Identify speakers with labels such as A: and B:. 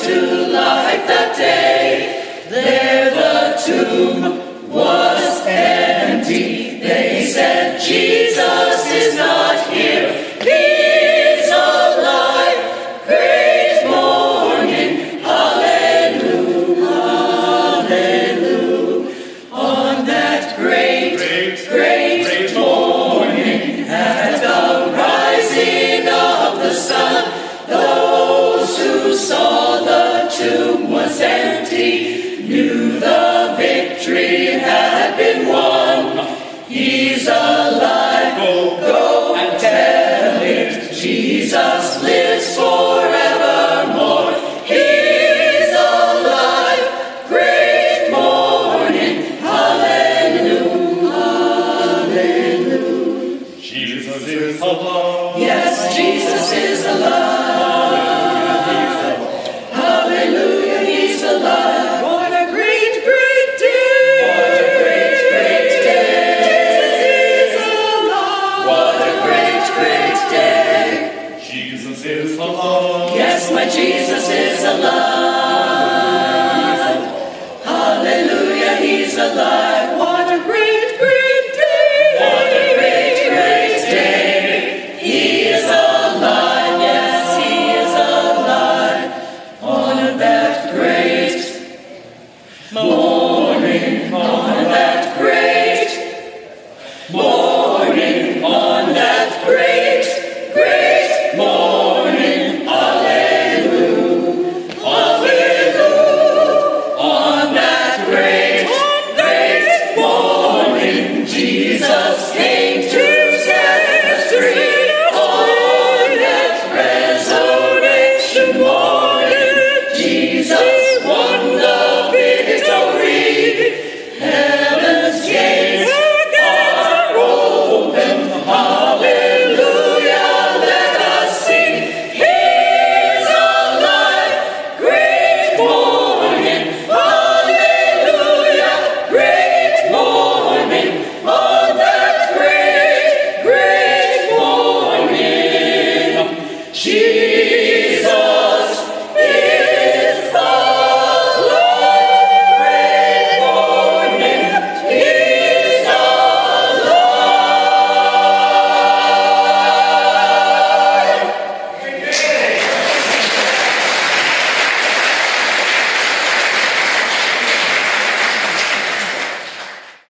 A: to life that day. There the tomb was empty. They said, Jesus is not here. He's alive. Great morning. Hallelujah. Hallelujah. On that great morning, at the rising of the sun, those who saw the tomb was empty knew the victory had been won. He's alive, go and tell it. Jesus lives forevermore. He's alive, great morning. Hallelujah, hallelujah.
B: Jesus is alive.
A: Yes, Jesus is alive. Hallelujah, he's alive. What a great, great day. What a great, great day. Jesus is alive. What a great, great day.
B: Jesus is alive.
A: Yes, my Jesus is alive. Hallelujah, he's alive. What a great, great day. What a great, great day. He is alive. Yes, he is alive. On that great morning, on that great morning, on that great, great morning. Hallelujah, hallelujah. On that great, great morning, Jesus came to set us free. On that resurrection morning, Jesus won the victory. Heaven's gates are open. Hallelujah, let us sing. He's alive, great morning. Hallelujah, great morning. On that great, great morning, Jesus